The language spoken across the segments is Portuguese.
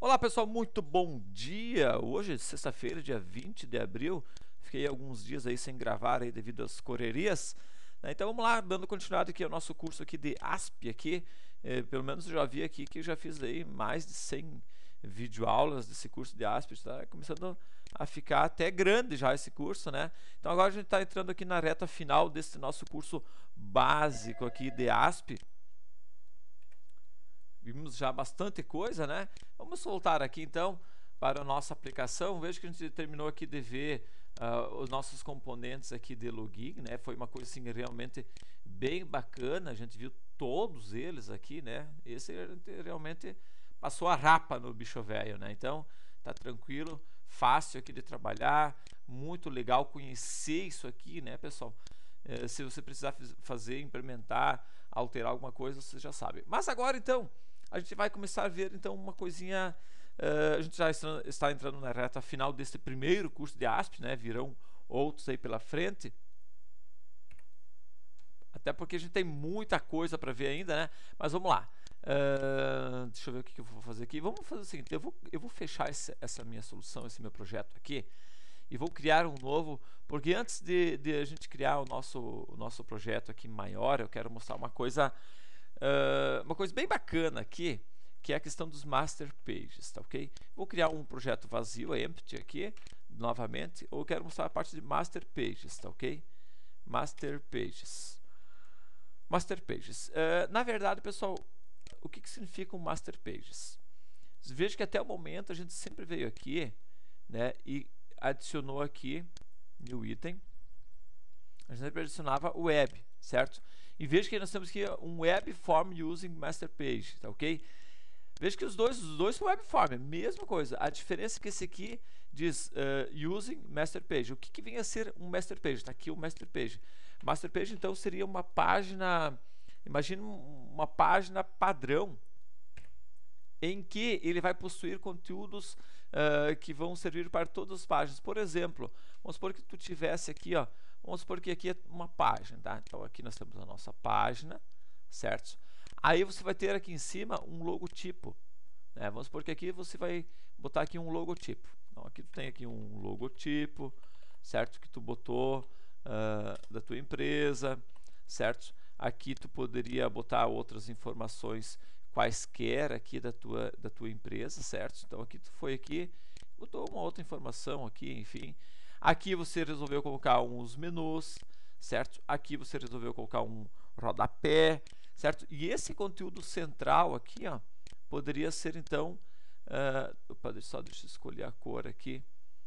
Olá pessoal, muito bom dia! Hoje, sexta-feira, dia 20 de abril. Fiquei alguns dias aí sem gravar aí devido às correrias, né? Então vamos lá, dando continuidade aqui ao nosso curso aqui de ASP aqui. Pelo menos eu já vi aqui que eu já fiz aí mais de 100 videoaulas desse curso de ASP. Está começando a ficar até grande já esse curso, né? Então agora a gente está entrando aqui na reta final desse nosso curso básico aqui de ASP. Vimos já bastante coisa, né? Vamos voltar aqui então para a nossa aplicação. Veja que a gente terminou aqui de ver os nossos componentes aqui de login, né? Foi uma coisa assim realmente bem bacana. A gente viu todos eles aqui, né? Esse realmente passou a rapa no bicho velho, né? Então tá tranquilo, fácil aqui de trabalhar, muito legal conhecer isso aqui, né, pessoal? Se você precisar fazer, implementar, alterar alguma coisa, você já sabe. Mas agora então a gente vai começar a ver então uma coisinha. A gente já está entrando na reta final desse primeiro curso de ASP, né? Virão outros aí pela frente. Até porque a gente tem muita coisa para ver ainda, né? Mas vamos lá. Deixa eu ver o que eu vou fazer aqui. Vamos fazer o seguinte: eu vou fechar essa minha solução, esse meu projeto aqui, e vou criar um novo, porque antes de a gente criar o nosso projeto aqui maior, eu quero mostrar uma coisa bem bacana aqui, que é a questão dos master pages, tá ok? Vou criar um projeto vazio, empty aqui, novamente, ou quero mostrar a parte de master pages, tá ok? Master pages. Master pages. Na verdade, pessoal, o que significa um master pages? Veja que até o momento a gente sempre veio aqui, né, e adicionou aqui new item. A gente sempre adicionava o web, certo? E veja que nós temos aqui um web form using master page, tá ok? Veja que os dois são web form, mesma coisa. A diferença é que esse aqui diz using master page. O que vem a ser um master page? Está aqui o master page. Master page então seria uma página, imagine uma página padrão em que ele vai possuir conteúdos que vão servir para todas as páginas. Por exemplo, vamos supor que tu tivesse aqui, ó, vamos supor que aqui é uma página, tá? Então aqui nós temos a nossa página, certo? Aí você vai ter aqui em cima um logotipo, né? Vamos supor que aqui você vai botar aqui um logotipo. Então aqui tu tem aqui um logotipo, certo? Que tu botou da tua empresa, certo? Aqui tu poderia botar outras informações quaisquer aqui da tua empresa, certo? Então aqui tu foi aqui, botou uma outra informação aqui, enfim. Aqui você resolveu colocar uns menus, certo? Aqui você resolveu colocar um rodapé, certo? E esse conteúdo central aqui, ó, poderia ser então, deixa eu escolher a cor aqui,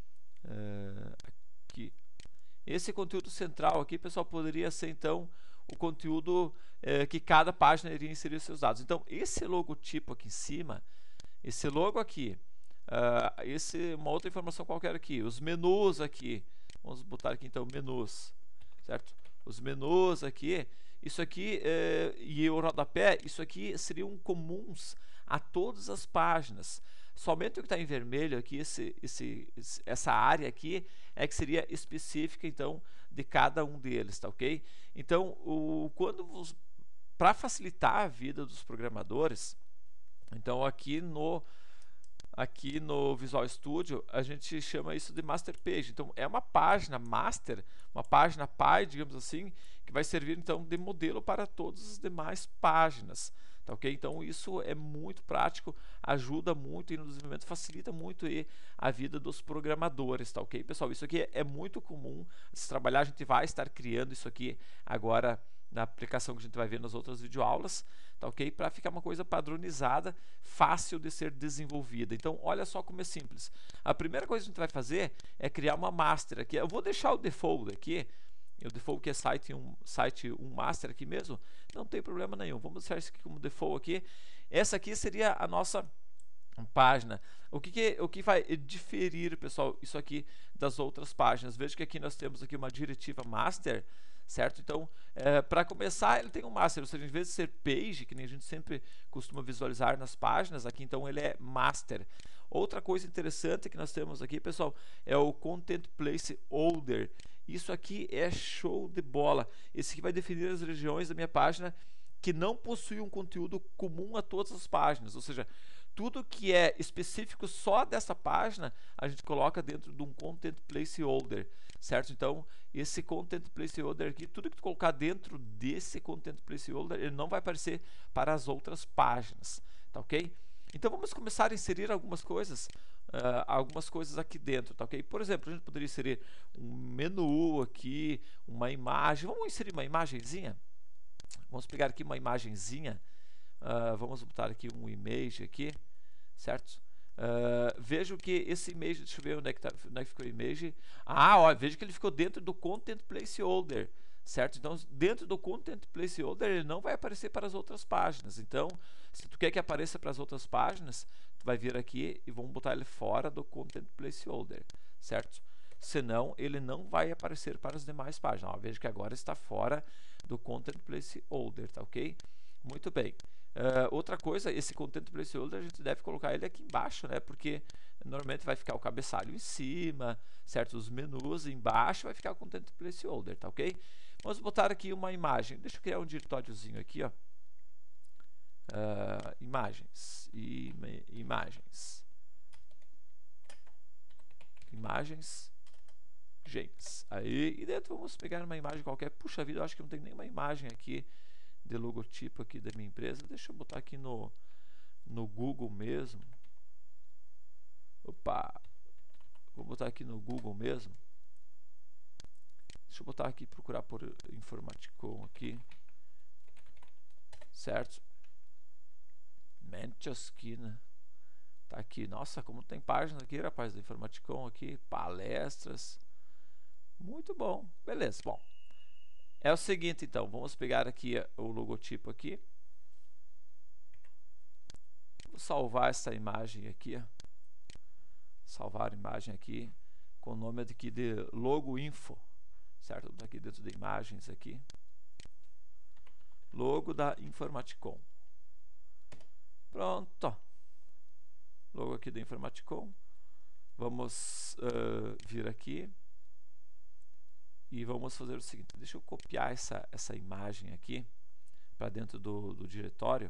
aqui. Esse conteúdo central aqui, pessoal, poderia ser então o conteúdo que cada página iria inserir os seus dados. Então, esse logotipo aqui em cima, esse logo aqui, uma outra informação qualquer aqui, os menus aqui, vamos botar aqui então menus, certo? Os menus aqui, isso aqui e o rodapé, isso aqui seriam comuns a todas as páginas. Somente o que está em vermelho aqui, essa área aqui, é que seria específica então de cada um deles, tá ok? Então, para facilitar a vida dos programadores, então aqui no Visual Studio a gente chama isso de master page. Então é uma página master, uma página pai, digamos assim, que vai servir então de modelo para todas as demais páginas. Tá ok? Então isso é muito prático, ajuda muito e no desenvolvimento facilita muito a vida dos programadores, tá ok? Pessoal, isso aqui é muito comum se trabalhar, a gente vai estar criando isso aqui agora na aplicação que a gente vai ver nas outras videoaulas, tá ok? Para ficar uma coisa padronizada, fácil de ser desenvolvida. Então, olha só como é simples. A primeira coisa que a gente vai fazer é criar uma master aqui. Eu vou deixar o default aqui, o default que é site 1 master aqui mesmo, não tem problema nenhum. Vamos deixar isso aqui como default aqui. Essa aqui seria a nossa página. O que vai diferir, pessoal, isso aqui das outras páginas? Veja que aqui nós temos aqui uma diretiva master, certo? Então, para começar, ele tem um master, ou seja, em vez de ser page, que nem a gente sempre costuma visualizar nas páginas, aqui então ele é master. Outra coisa interessante que nós temos aqui, pessoal, é o Content Place Holder. Isso aqui é show de bola. Esse aqui vai definir as regiões da minha página que não possuem um conteúdo comum a todas as páginas, ou seja, tudo que é específico só dessa página, a gente coloca dentro de um Content Placeholder, certo? Então, esse Content Placeholder aqui, tudo que tu colocar dentro desse Content Placeholder, ele não vai aparecer para as outras páginas, tá ok? Então, vamos começar a inserir algumas coisas aqui dentro, tá ok? Por exemplo, a gente poderia inserir um menu aqui, uma imagem. Vamos inserir uma imagenzinha? Vamos pegar aqui uma imagenzinha. Vamos botar aqui um image aqui, certo? Vejo que esse image, deixa eu ver onde é que ficou o image. Ó, vejo que ele ficou dentro do Content Placeholder, certo? Então, dentro do Content Placeholder, ele não vai aparecer para as outras páginas. Então, se tu quer que apareça para as outras páginas, tu vai vir aqui e vamos botar ele fora do Content Placeholder, certo? Senão, ele não vai aparecer para as demais páginas. Ó, veja que agora está fora do Content Placeholder, tá ok? Muito bem. Outra coisa, esse Content Placeholder a gente deve colocar ele aqui embaixo, né? Porque normalmente vai ficar o cabeçalho em cima, certo? Os menus embaixo vai ficar o Content Placeholder, tá ok? Vamos botar aqui uma imagem. Deixa eu criar um diretóriozinho aqui, ó. Imagens. Gente. Aí, e dentro vamos pegar uma imagem qualquer. Puxa vida, eu acho que não tem nenhuma imagem aqui de logotipo aqui da minha empresa. Deixa eu botar aqui no Google mesmo. Opa! Vou botar aqui no Google mesmo. Deixa eu botar aqui, procurar por Informaticon aqui. Certo? Manchesquina. Tá aqui. Nossa, como tem página aqui, rapaz, do Informaticon aqui. Palestras. Muito bom. Beleza, bom. É o seguinte, então, vamos pegar aqui o logotipo aqui. Vou salvar essa imagem aqui, ó. Salvar a imagem aqui com o nome aqui de Logo Info, certo? Tá aqui dentro de imagens aqui. Logo da Informaticon. Pronto. Logo aqui da Informaticon. Vamos vir aqui. E vamos fazer o seguinte, deixa eu copiar essa imagem aqui para dentro do diretório.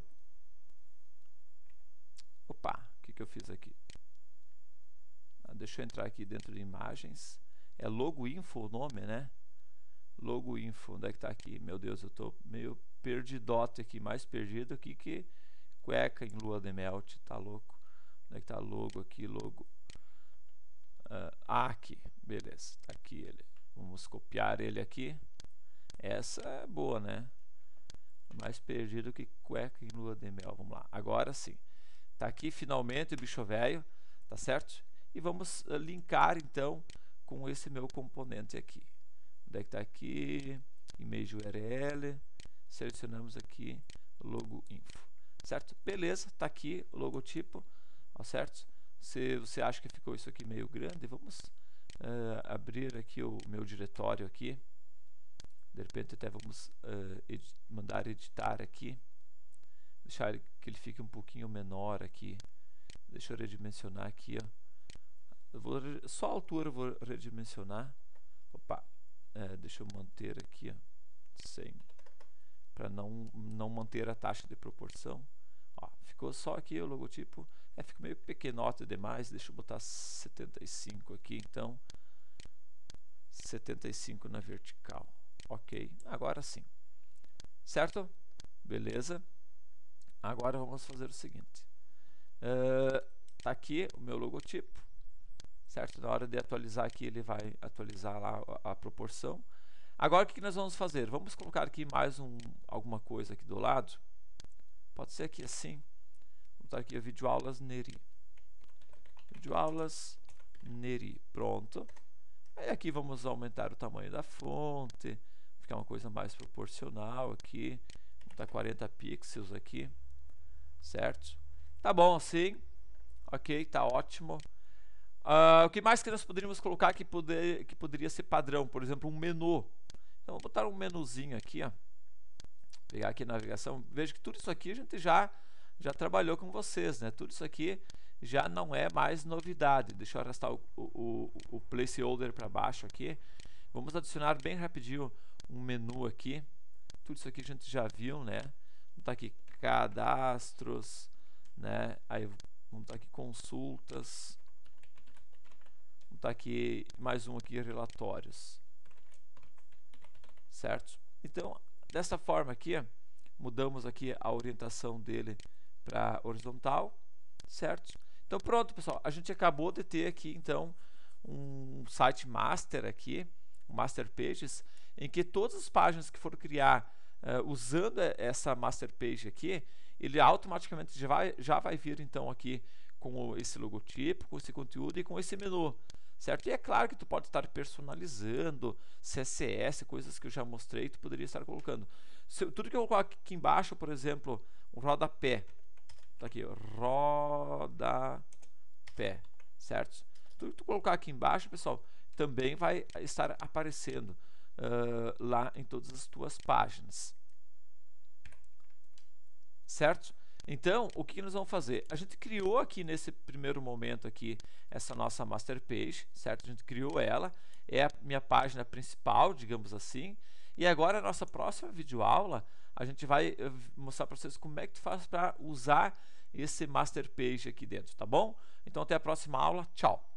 Opa, o que eu fiz aqui? Deixa eu entrar aqui dentro de imagens. É Logo Info o nome, né? Logo Info, onde é que tá aqui? Meu Deus, eu tô meio perdidote aqui, mais perdido aqui que cueca em lua de mel, tá louco? Onde é que tá logo aqui, logo? Aqui, beleza, tá aqui ele. Vamos copiar ele aqui. Essa é boa, né? Mais perdido que cueca em lua de mel. Vamos lá. Agora sim. Tá aqui finalmente o bicho velho. Tá certo? E vamos linkar então com esse meu componente aqui. Onde é que tá aqui? Image URL. Selecionamos aqui logo info. Certo? Beleza. Tá aqui o logotipo. Ó, certo? Se você acha que ficou isso aqui meio grande, vamos abrir aqui o meu diretório aqui. De repente até vamos mandar editar aqui, deixar que ele fique um pouquinho menor aqui. Deixa eu redimensionar aqui, ó. Só a altura eu vou redimensionar. Opa, deixa eu manter aqui, ó, 100, para não manter a taxa de proporção. Ó, ficou só aqui o logotipo. Fica meio pequenote demais. Deixa eu botar 75 aqui, então 75 na vertical. Ok, agora sim. Certo? Beleza. Agora vamos fazer o seguinte. Tá aqui o meu logotipo. Certo? Na hora de atualizar aqui, ele vai atualizar lá a proporção. Agora o que nós vamos fazer? Vamos colocar aqui mais alguma coisa aqui do lado. Pode ser aqui assim. Vou botar aqui a videoaulas Neri. Videoaulas Neri. Pronto. Aí aqui vamos aumentar o tamanho da fonte. Ficar uma coisa mais proporcional aqui. Vou botar 40 pixels aqui. Certo? Tá bom assim. Ok, tá ótimo. O que mais que nós poderíamos colocar que poderia ser padrão? Por exemplo, um menu. Então, vou botar um menuzinho aqui, ó. Pegar aqui a navegação. Veja que tudo isso aqui a gente já trabalhou com vocês, né? Tudo isso aqui já não é mais novidade. Deixa eu arrastar o placeholder para baixo aqui. Vamos adicionar bem rapidinho um menu aqui. Tudo isso aqui a gente já viu, né? Vou botar aqui cadastros, né? Aí consultas. Vou botar aqui mais um aqui, relatórios. Certo? Então, dessa forma aqui, mudamos aqui a orientação dele para horizontal, certo? Então pronto, pessoal, a gente acabou de ter aqui então um site master aqui, um master pages, em que todas as páginas que for criar usando essa master page aqui, ele automaticamente já vai vir então aqui com esse logotipo, com esse conteúdo e com esse menu, certo? E é claro que tu pode estar personalizando, CSS, coisas que eu já mostrei, tu poderia estar colocando. Tudo que eu colocar aqui embaixo, por exemplo, um rodapé, tá aqui, rodapé, certo? Tudo que tu colocar aqui embaixo, pessoal, também vai estar aparecendo lá em todas as tuas páginas, certo? Então, o que nós vamos fazer? A gente criou aqui nesse primeiro momento aqui essa nossa master page, certo? A gente criou ela, é a minha página principal, digamos assim. E agora, a nossa próxima videoaula, a gente vai mostrar para vocês como é que tu faz para usar esse master page aqui dentro, tá bom? Então, até a próxima aula. Tchau!